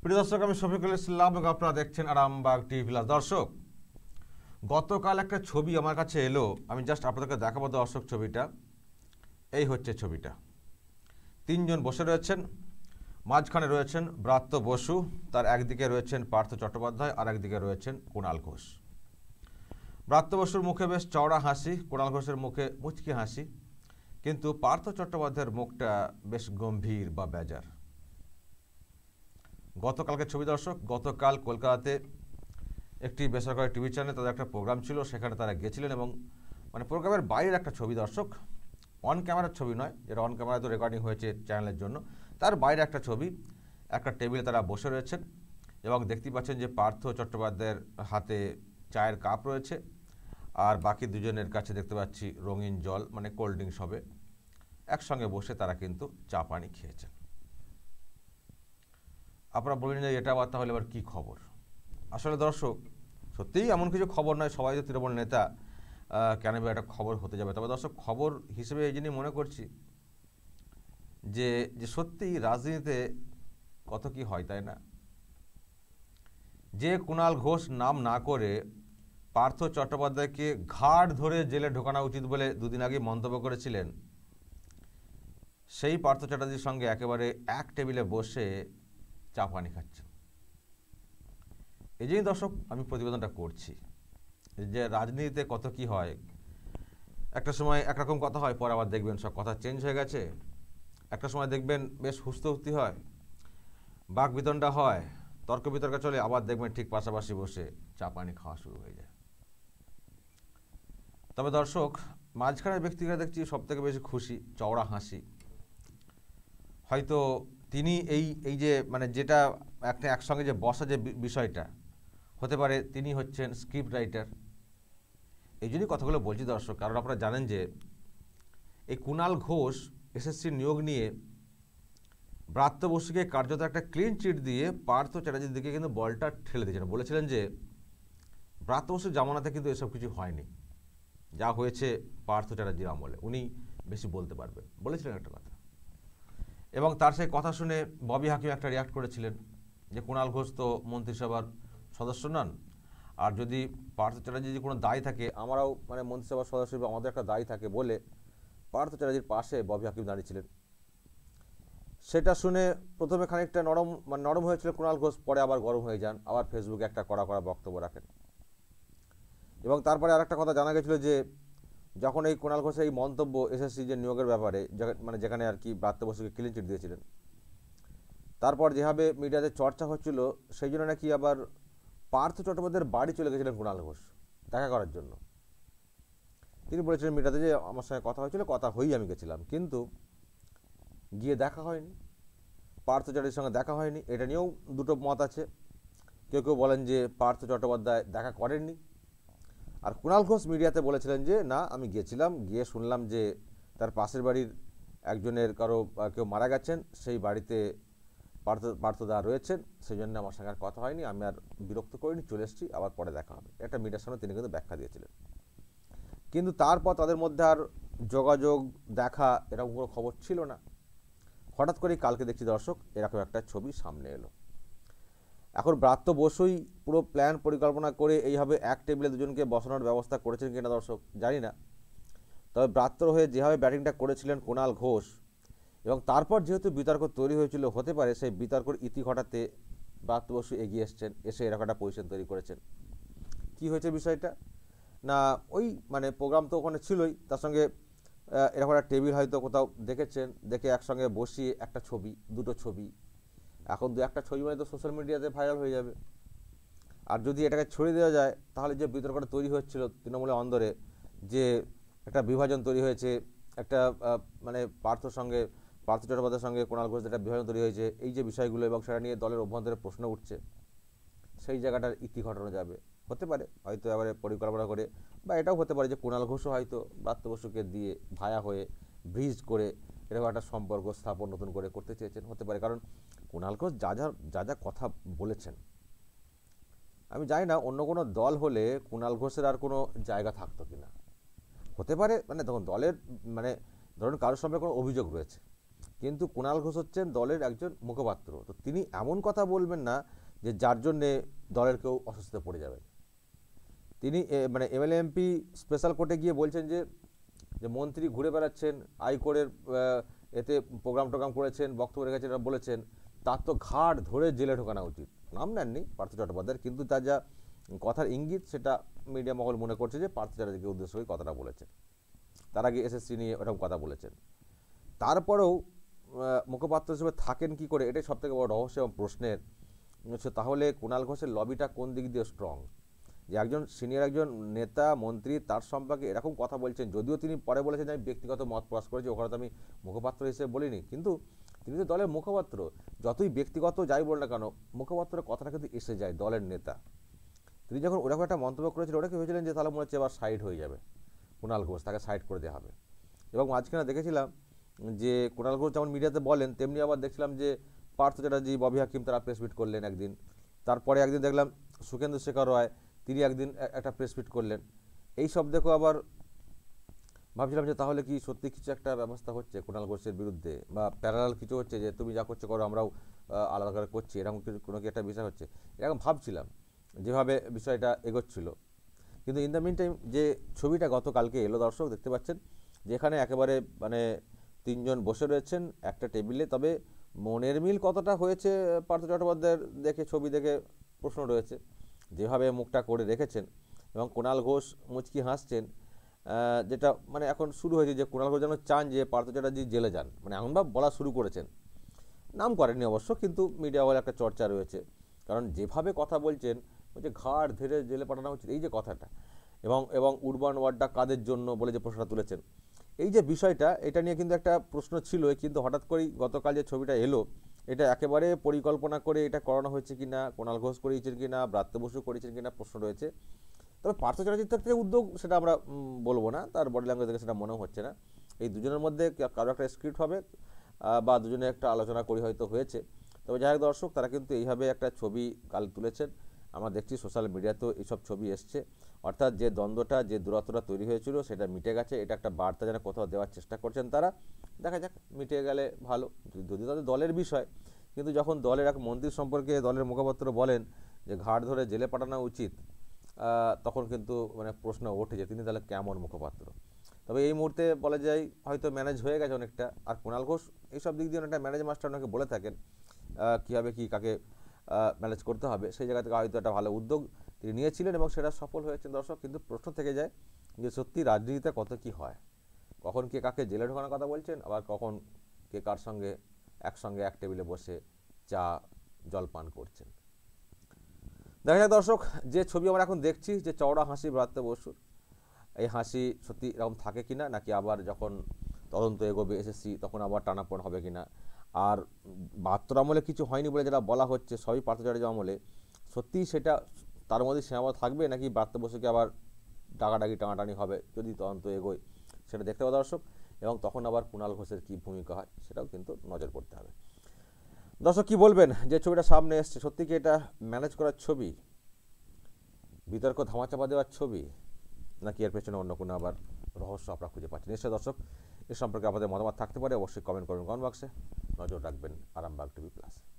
প্রিয় দর্শক, আমি শফিকুল ইসলাম এবং আপনারা দেখছেন আরামবাগ টিভি প্লাস। দর্শক, গতকাল একটা ছবি আমার কাছে এলো, আমি জাস্ট আপনাদেরকে দেখাবো। দর্শক, ছবিটা এই হচ্ছে। ছবিটা তিনজন বসে রয়েছেন, মাঝখানে রয়েছেন ব্রাত্য বসু, তার একদিকে রয়েছেন পার্থ চট্টোপাধ্যায়, আর একদিকে রয়েছেন কুণাল ঘোষ। ব্রাত্য বসুর মুখে বেশ চওড়া হাসি, কুণাল ঘোষের মুখে মুচকি হাসি, কিন্তু পার্থ চট্টোপাধ্যায়ের মুখটা বেশ গম্ভীর বা বেজার। গতকালকে ছবি দর্শক, গতকাল কলকাতাতে একটি বেসরকারি টিভি চ্যানেলে তাদের একটা প্রোগ্রাম ছিল, সেখানে তারা গেছিলেন এবং প্রোগ্রামের বাইরের একটা ছবি দর্শক, অন ক্যামেরার ছবি নয়, যেটা অন ক্যামেরা তো রেকর্ডিং হয়েছে চ্যানেলের জন্য, তার বাইরে একটা ছবি। একটা টেবিলে তারা বসে রয়েছেন এবং দেখতে পাচ্ছেন যে পার্থ চট্টোপাধ্যায়ের হাতে চায়ের কাপ রয়েছে, আর বাকি দুজনের কাছে দেখতে পাচ্ছি রঙিন জল, কোল্ড ড্রিঙ্কস হবে। একসঙ্গে বসে তারা কিন্তু চা পানি খেয়েছেন। আপনারা বললেন যে এটা আবার তাহলে আবার কী খবর? আসলে দর্শক, সত্যিই এমন কিছু খবর নয়, সবাই তো তৃণমূল নেতা, কেন একটা খবর হতে যাবে। তবে দর্শক, খবর হিসেবে এই জন্যই মনে করছি যে সত্যিই রাজনীতিতে কত কি হয়, তাই না? যে কুণাল ঘোষ নাম না করে পার্থ চট্টোপাধ্যায়কে ঘাড় ধরে জেলে ঢোকানো উচিত বলে দুদিন আগে মন্তব্য করেছিলেন, সেই পার্থ চ্যাটার্জির সঙ্গে একেবারে এক টেবিলে বসে চা পানি খাচ্ছেন। এই জন্যই দর্শক আমি প্রতিবেদনটা করছি যে রাজনীতিতে কত কি হয়। একটা সময় একরকম কথা হয়, পরে আবার দেখবেন সব কথা চেঞ্জ হয়ে গেছে। একটা সময় দেখবেন বেশ হুস্তহুস্তি হয়, বাক বিতণ্ডা হয়, তর্ক বিতর্ক চলে, আবার দেখবেন ঠিক পাশাপাশি বসে চা পানি খাওয়া শুরু হয়ে যায়। তবে দর্শক, মাঝখানের ব্যক্তিরা দেখছি সব থেকে বেশি খুশি, চওড়া হাসি। হয়তো তিনি এই যে যেটা একটা একসঙ্গে যে বসা যে বিষয়টা, হতে পারে তিনি হচ্ছেন স্ক্রিপ্ট রাইটার। এই জন্যই কথাগুলো বলছি দর্শক, কারণ আপনারা জানেন যে এই কুণাল ঘোষ এসএসসি নিয়োগ নিয়ে ব্রাত্য বসুকে কার্যত একটা ক্লিন চিট দিয়ে পার্থ চ্যাটার্জির দিকে কিন্তু বলটা ঠেলে দিয়েছেন। বলেছিলেন যে ব্রাত্য বসুর জামানাতে কিন্তু এসব কিছু হয়নি, যা হয়েছে পার্থ চ্যাটার্জির আমলে, উনি বেশি বলতে পারবেন, বলেছিলেন একটা কথা। এবং তার সেই কথা শুনে ববি হাকিম একটা রিয়াক্ট করেছিলেন যে কুণাল ঘোষ তো মন্ত্রিসভার সদস্য নন, আর যদি পার্থ চ্যাটার্জির যদি কোনো দায় থাকে, আমরাও মন্ত্রিসভার সদস্য হিসেবে আমাদের একটা দায় থাকে বলে পার্থ চ্যাটার্জির পাশে ববি হাকিম দাঁড়িয়েছিলেন। সেটা শুনে প্রথমে খানিকটা নরম হয়েছিল কুণাল ঘোষ, পরে আবার গরম হয়ে যান, আবার ফেসবুকে একটা কড়া বক্তব্য রাখেন। এবং তারপরে আরেকটা কথা জানা গেছিল যে যখন এই কুণাল ঘোষের এই মন্তব্য এসএসসি যে নিয়োগের ব্যাপারে, যেখানে আর কি ব্রাত্য বসুকে ক্লিন চিট দিয়েছিলেন, তারপর যেভাবে মিডিয়াতে চর্চা হচ্ছিল, সেই জন্য নাকি আবার পার্থ চট্টোপাধ্যায়ের বাড়ি চলে গেছিলেন কুণাল ঘোষ দেখা করার জন্য। তিনি বলেছিলেন মিডিয়াতে যে আমার সঙ্গে কথা হয়েছিল, কথা হয়েই আমি গেছিলাম, কিন্তু গিয়ে দেখা হয়নি, পার্থ চ্যাটার্জির সঙ্গে দেখা হয়নি। এটা নিয়েও দুটো মত আছে। কেউ কেউ বলেন যে পার্থ চট্টোপাধ্যায় দেখা করেননি, আর কুণাল ঘোষ মিডিয়াতে বলেছিলেন যে না, আমি গিয়েছিলাম, গিয়ে শুনলাম যে তার পাশের বাড়ির একজনের কেউ মারা গেছেন, সেই বাড়িতে পার্থদা রয়েছেন, সেই জন্য আমার সঙ্গে আর কথা হয়নি, আমি আর বিরক্ত করিনি, চলে এসেছি, আবার পরে দেখা হবে। এটা মিডিয়ার সামনে তিনি কিন্তু ব্যাখ্যা দিয়েছিলেন। কিন্তু তারপর তাদের মধ্যে আর যোগাযোগ, দেখা, এরকম কোনো খবর ছিল না। হঠাৎ করেই কালকে দেখছি দর্শক, এরকম একটা ছবি সামনে এলো। এখন ব্রাত্য বসুই পুরো প্ল্যান পরিকল্পনা করে এইভাবে এক টেবিলে দুজনকে বসানোর ব্যবস্থা করেছেন কিনা দর্শক জানি না। তবে ব্রাত্যর হয়ে যেভাবে ব্যাটিংটা করেছিলেন কুণাল ঘোষ, এবং তারপর যেহেতু বিতর্ক তৈরি হয়েছিল, হতে পারে সেই বিতর্কের ইতি ঘটাতে ব্রাত্য বসু এগিয়ে এসে এরকম একটা পজিশন তৈরি করেছেন। কি হয়েছে বিষয়টা না, ওই প্রোগ্রাম তো ওখানে ছিলই, তার সঙ্গে এরকম একটা টেবিল হয়তো কোথাও দেখেছেন, দেখে একসঙ্গে বসিয়ে একটা ছবি, দুটো ছবি, এখন দু একটা ছবি তো সোশ্যাল মিডিয়াতে ভাইরাল হয়ে যাবে। আর যদি এটাকে ছড়িয়ে দেওয়া যায়, তাহলে যে বিতর্কটা তৈরি হচ্ছিল তৃণমূলের অন্দরে, যে একটা বিভাজন তৈরি হয়েছে, একটা পার্থ চট্টোপাধ্যায়ের সঙ্গে কুণাল ঘোষ একটা বিভাজন তৈরি হয়েছে, এই যে বিষয়গুলো, এবং সেটা নিয়ে দলের অভ্যন্তরে প্রশ্ন উঠছে, সেই জায়গাটার ইতি ঘটানো যাবে। হতে পারে হয়তো এবারে পরিকল্পনা করে, বা এটাও হতে পারে যে কুণাল ঘোষও হয়তো ব্রাত্য বসুকে দিয়ে ভায়া হয়ে ব্রিজ করে এরকম একটা সম্পর্ক স্থাপন নতুন করে করতে চেয়েছেন, হতে পারে। কারণ কুণাল ঘোষ যা কথা বলেছেন, আমি জানি না অন্য কোনো দল হলে কুণাল ঘোষের আর কোনো জায়গা থাকতো কিনা। হতে পারে তখন দলের ধরুন কারোর সঙ্গে কোনো অভিযোগ রয়েছে, কিন্তু কুণাল ঘোষ হচ্ছেন দলের একজন মুখপাত্র, তো তিনি এমন কথা বলবেন না যে যার জন্যে দলের কেউ অসুস্থ পড়ে যাবে। তিনি মানে এমএলএ এমপি স্পেশাল কোর্টে গিয়ে বলছেন যে যে মন্ত্রী ঘুরে বেড়াচ্ছেন, আইকোরের এতে প্রোগ্রাম করেছেন, বক্তব্য রেখেছেন, বলেছেন তার তো ঘাট ধরে জেলে ঢোকানো উচিত। নাম নেননি পার্থ চট্টোপাধ্যায়ের, কিন্তু তার যা কথার ইঙ্গিত সেটা মিডিয়া মহল মনে করছে যে পার্থ চ্যাটার্জিকে উদ্দেশ্য করে কথাটা বলেছেন। তার আগে এসএসসি নিয়ে ওরকম কথা বলেছেন। তারপরেও মুখপাত্র হিসেবে থাকেন কি করে, এটাই সবথেকে বড় রহস্য এবং প্রশ্নের হচ্ছে তাহলে কুণাল ঘোষের লবিটা কোন দিক দিয়ে স্ট্রং, যে একজন সিনিয়র একজন নেতা মন্ত্রী তার সম্পর্কে এরকম কথা বলছেন। যদিও তিনি পরে বলেছেন যে আমি ব্যক্তিগত মত প্রকাশ করেছি, ওখানে তো আমি মুখপাত্র হিসেবে বলিনি, কিন্তু তিনি তো দলের মুখপাত্র। যতই ব্যক্তিগত যাই বল না কেন, মুখপাত্রের কথাটা কিন্তু এসে যায় দলের নেতা। তিনি যখন ওরকম একটা মন্তব্য করেছিলেন, ওটা কি ভেবেছিলেন যে তাহলে মনে হচ্ছে এবার সাইড হয়ে যাবে কুণাল ঘোষ, তাকে সাইড করে দেওয়া হবে। এবং মাঝখানে দেখেছিলাম যে কুণাল ঘোষ যেমন মিডিয়াতে বলেন, তেমনি আবার দেখছিলাম যে পার্থ চ্যাটার্জি, ববি হাকিম তারা প্রেস মিট করলেন একদিন। তারপরে একদিন দেখলাম সুখেন্দু শেখর রায় তিনি একদিন একটা প্রেস মিট করলেন। এই সব দেখো আবার ভাবছিলাম যে তাহলে কি সত্যি কিছু একটা ব্যবস্থা হচ্ছে কুণাল ঘোষের বিরুদ্ধে, বা প্যারালাল কিছু হচ্ছে যে তুমি যা করছো করো, আমরাও আলাদা করে করছি, এরকম কোনো কি একটা বিষয় হচ্ছে, এরকম ভাবছিলাম যেভাবে বিষয়টা এগোচ্ছিল। কিন্তু ইন দ্য মিন টাইম যে ছবিটা গতকালকে এলো, দর্শক দেখতে পাচ্ছেন যেখানে একেবারে মানে তিনজন বসে রয়েছেন একটা টেবিলে। তবে মনের মিল কতটা হয়েছে পার্থ চট্টোপাধ্যায়ের দেখে, ছবি দেখে প্রশ্ন রয়েছে, যেভাবে মুখটা করে রেখেছেন। এবং কুণাল ঘোষ মুচকি হাসছেন, যেটা মানে এখন শুরু হয়েছে যে কুণাল ঘোষ যেন চান যে পার্থ চ্যাটার্জি জেলে যান, মানে এমনভাবে বলা শুরু করেছেন। নাম করেননি অবশ্য, কিন্তু মিডিয়া বলে একটা চর্চা রয়েছে, কারণ যেভাবে কথা বলছেন যে ঘাড় ধরে জেলে পাঠানো উচিত, এই যে কথাটা, এবং উরবান ওয়ার্ডটা কাদের জন্য বলে যে প্রশ্নটা তুলেছেন, এই যে বিষয়টা, এটা নিয়ে কিন্তু একটা প্রশ্ন ছিল। কিন্তু হঠাৎ করেই গতকাল যে ছবিটা এলো, এটা একেবারে পরিকল্পনা করে এটা করানো হয়েছে কিনা, কুণাল ঘোষ করিয়েছেন কিনা, ব্রাত্য বসু করেছেন কিনা প্রশ্ন রয়েছে। তবে পার্থ চ্যাটার্জির থেকে উদ্যোগ সেটা আমরা বলবো না, তার বডি ল্যাঙ্গুয়েজ দেখে সেটা মনেও হচ্ছে না। এই দুজনের মধ্যে কারো একটা স্ক্রিপ্ট হবে বা দুজনে একটা আলোচনা করি হয়তো হয়েছে। তবে যাই হোক দর্শক, তারা কিন্তু এইভাবে একটা ছবি কাল তুলেছেন। আমরা দেখছি সোশ্যাল মিডিয়াতেও এইসব ছবি এসছে, অর্থাৎ যে দ্বন্দ্বটা, যে দূরত্বটা তৈরি হয়েছিল সেটা মিটে গেছে। এটা একটা বার্তা যেন কোথাও দেওয়ার চেষ্টা করছেন তারা। দেখা যাক, মিটে গেলে ভালো, যদি তাদের দলের বিষয়। কিন্তু যখন দলের এক মন্ত্রী সম্পর্কে দলের মুখপাত্র বলেন যে ঘাট ধরে জেলে পাঠানো উচিত, তখন কিন্তু মানে প্রশ্ন ওঠে যে তিনি তাহলে কেমন মুখপাত্র। তবে এই মুহূর্তে বলা যায় হয়তো ম্যানেজ হয়ে গেছে অনেকটা। আর কুণাল ঘোষ এইসব দিক দিয়ে অনেকটা ম্যানেজ মাস্টার ওনাকে বলে থাকেন, কীভাবে কী কাকে ম্যানেজ করতে হবে, সেই জায়গা থেকে হয়তো একটা ভালো উদ্যোগ তিনি নিয়েছিলেন এবং সেটা সফল হয়েছেন দর্শক। কিন্তু প্রশ্ন থেকে যায় যে সত্যি রাজনীতিতে কত কী হয়, কখন কে কাকে জেলে ঢোকানোর কথা বলছেন, আবার কখন কে কার সঙ্গে একসঙ্গে এক টেবিলে বসে চা জলপান করছেন। দেখা যাক দর্শক, যে ছবি আমরা এখন দেখছি যে চওড়া হাসি ব্রাত্য বসুর, এই হাসি সত্যি এরকম থাকে কিনা, নাকি আবার যখন তদন্ত এগোবে এসএসসি তখন আবার টানাপোড়েন হবে কিনা। আর ৭২ আমলে কিছু হয়নি বলে যেটা বলা হচ্ছে সবই পার্থ চ্যাটার্জি আমলে, সত্যিই সেটা তার মধ্যে সীমাবদ্ধ থাকবে, নাকি ব্রাত্য বসুকে আবার ডাকাডাকি টানাটানি হবে যদি তদন্ত এগোয়, সেটা দেখতে পাবে দর্শক। এবং তখন আবার কুণাল ঘোষের কী ভূমিকা হয় সেটাও কিন্তু নজর করতে হবে। দর্শক কী বলবেন, যে ছবিটা সামনে এসছে সত্যি কি এটা ম্যানেজ করার ছবি, বিতর্ক ধামাচাপা দেওয়ার ছবি, নাকি এর পেছনে অন্য কোনো আবার রহস্য আপনারা খুঁজে পাচ্ছেন? নিশ্চয় দর্শক, এ সম্পর্কে আপনাদের মতামত থাকতে পারে, অবশ্যই কমেন্ট করবেন কমেন্ট বক্সে। নজর রাখবেন আরামবাগ টিভি প্লাস।